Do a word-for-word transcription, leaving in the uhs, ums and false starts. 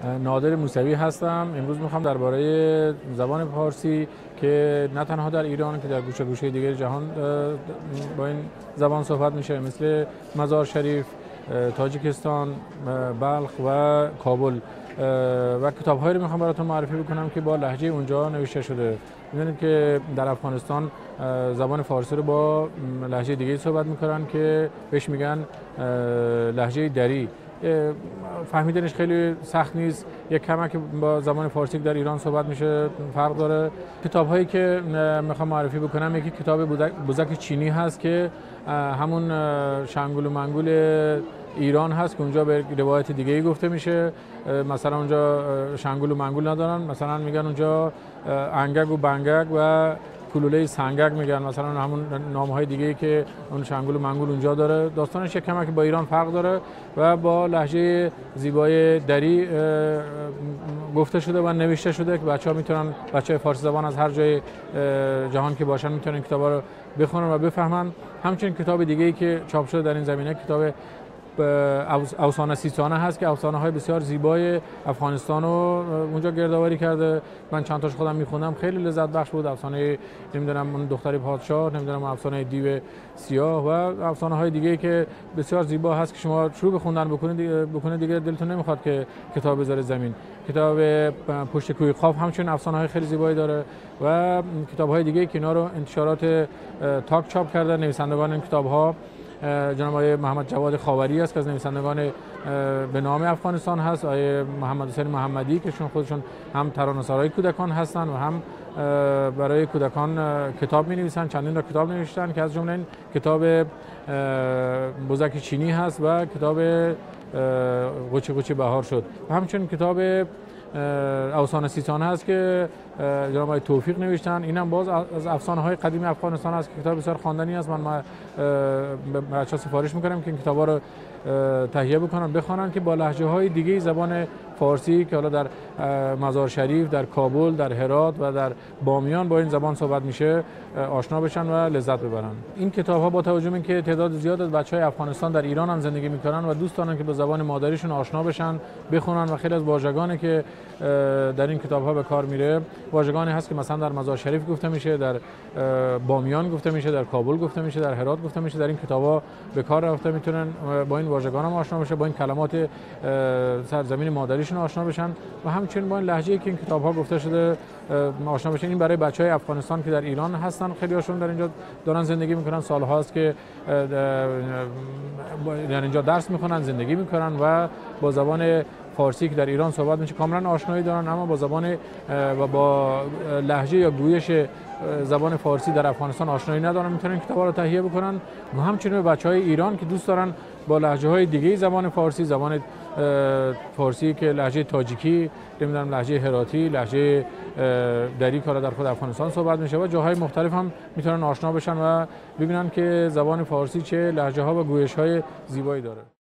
نادر موسوی هستم. امروز میخوام درباره زبان فارسی که نه تنها در ایران که در گوشه گوشه دیگر جهان با این زبان صحبت میشه، مثل مزار شریف، تاجیکستان، بلخ و کابل، و کتاب‌هایی رو میخوام براتون معرفی بکنم که با لهجه اونجا نوشته شده. می‌دونید که در افغانستان زبان فارسی رو با لهجه دیگه صحبت میکنن که بهش میگن لهجه دری. فهمیدنش خیلی سخت نیست، یک کمک با زبان فارسی که در ایران صحبت میشه فرق داره. کتاب‌هایی که میخوام معرفی بکنم، یکی کتاب بزک چینی هست که همون شنگول و منگول ایران هست که اونجا به روایت دیگه ای گفته میشه. مثلا اونجا شنگول و منگول ندارن، مثلا میگن اونجا انگگ و بنگگ و کلوله سنگگ میگن، مثلا همون نام‌های دیگه ای که اون شنگول و منگول اونجا داره. داستانش یک کمی که با ایران فرق داره و با لهجه زیبای دری گفته شده و نوشته شده که بچه‌ها میتونن، بچه‌های فارسی زبان از هر جای جهان که باشن میتونن کتابا رو بخونن و بفهمن. همچنین کتاب دیگه ای که چاپ شده در این زمینه کتاب افسانه سیستانه هست که افسانه های بسیار زیبای افغانستان رو اونجا گردآوری کرده. من چند تاش خودم میخوندم، خیلی لذت بخش بود. افسانه نمیدونم اون دختری پادشاه، نمیدونم افسانه دیو سیاه و افسانه های دیگه که بسیار زیبا هست که شما شروع به خوندن بکنید بکنید دیگه دلتون نمیخواد که کتاب بذاره زمین. کتاب پشت کوه قاف همچنین افسانه های خیلی زیبایی داره و کتاب های دیگه که اینا رو انتشارات تاک چاپ کرده. نویسندگان این کتاب ها جناب آقای محمد جواد خاوری است که از نویسندگان به نام افغانستان هست، آقای محمد حسین محمدی که شون خودشون هم ترانه‌سرای کودکان هستن و هم برای کودکان کتاب می‌نویسن. چندین تا کتاب نوشتن که از جمله این کتاب بزک چینی هست و کتاب قوچی قوچی بهار شد و همچنین کتاب افسانه سیستانه هست که جناب آقای توفیق نوشتن. اینم باز از افسانه های قدیم افغانستان هست که کتاب بسیار خواندنی است. من به بچه‌ها سفارش میکنم که این کتابا رو تهیه بکنن بخونن که با لهجه های دیگه زبان فارسی که حالا در مزار شریف، در کابل، در هرات و در بامیان با این زبان صحبت میشه آشنا بشن و لذت ببرن. این کتاب ها با توجه به اینکه تعداد زیاد از بچهای افغانستان در ایران هم زندگی میکنن و دوست دارن که با زبان مادریشون آشنا بشن بخونن و خیلی از واژگانی که در این کتاب ها به کار میره واژگانی هست که مثلا در مزار شریف گفته میشه، در بامیان گفته میشه، در کابل گفته میشه، در هرات گفته میشه. در این کتابا به کار رفته، میتونن با این واژگان هم آشنا بشن، با این کلمات سرزمین مادریشون آشنا بشن و همچنین با این لهجه‌ای که این کتاب‌ها گفته شده آشنا بشن. این برای بچه‌های افغانستان که در ایران هستن، خیلی هاشون در اینجا دارن زندگی میکنن، سال‌هاست که در اینجا درس میخونن، زندگی میکنن و با زبان فارسی که در ایران صحبت میشه کاملا آشنایی دارن، اما با زبان و با لهجه یا گویش زبان فارسی در افغانستان آشنایی ندارن. میتونن کتابا رو تهیه بکنن و همچنین بچهای ایران که دوست دارن با لهجه های دیگه زبان فارسی، زبان فارسی که لهجه تاجیکی، نمیدونم لهجه هراتی، لهجه دری که در خود افغانستان صحبت میشه و جاهای مختلف هم میتونن آشنا بشن و ببینن که زبان فارسی چه لهجه ها و گویش های زیبایی داره.